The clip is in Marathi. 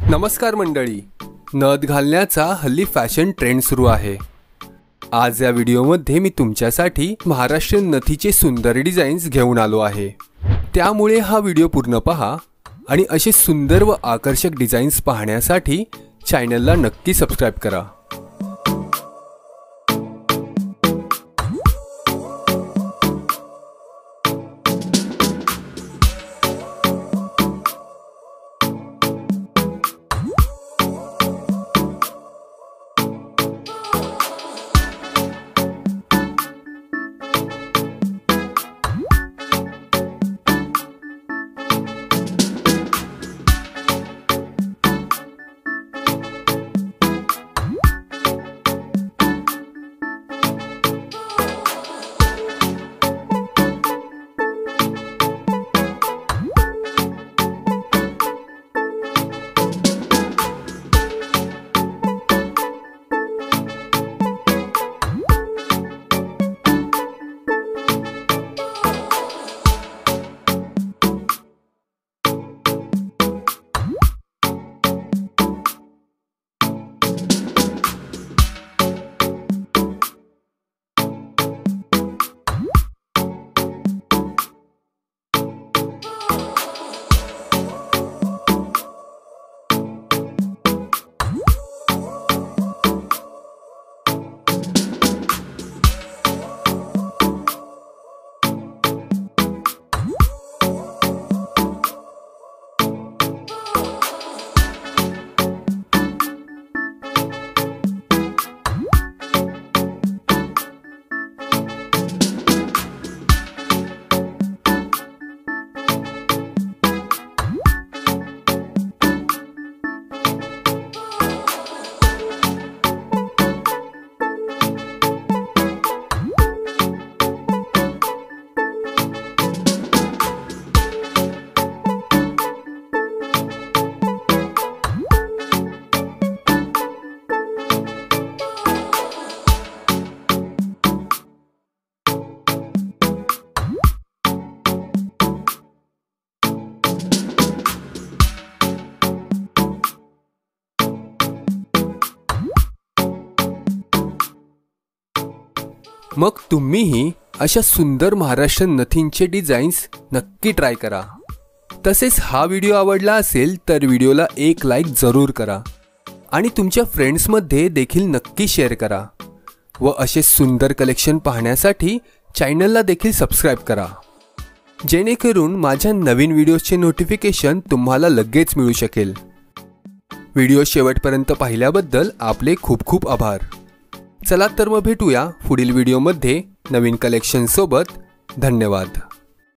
नमस्कार मंडळी, नथ घालण्याचा हल्ली फॅशन ट्रेंड सुरू आहे। आज या व्हिडिओमध्ये मी तुमच्यासाठी महाराष्ट्रीयन नथीचे सुंदर डिझाईन्स घेऊन आलो आहे। त्यामुळे हा व्हिडिओ पूर्ण पहा आणि असे सुंदर व आकर्षक डिझाईन्स पाहण्यासाठी चॅनलला नक्की सबस्क्राइब करा। मग तुम्हीही अशा सुंदर महाराष्ट्रीयन नथींचे डिझाईन्स नक्की ट्राय करा। तसेच हा व्हिडिओ आवडला असेल तर व्हिडिओला एक लाईक जरूर करा आणि तुमच्या फ्रेंड्समध्ये देखील नक्की शेअर करा व असे सुंदर कलेक्शन पाहण्यासाठी चॅनलला देखील सबस्क्राइब करा, जेणेकरून माझ्या नवीन व्हिडिओचे नोटिफिकेशन तुम्हाला लगेच मिळू शकेल। व्हिडिओ शेवटपर्यंत पाहिल्याबद्दल आपले खूप खूप आभार। चला तर मग भेटूया पुढील व्हिडिओमध्ये नवीन कलेक्शन सोबत। धन्यवाद।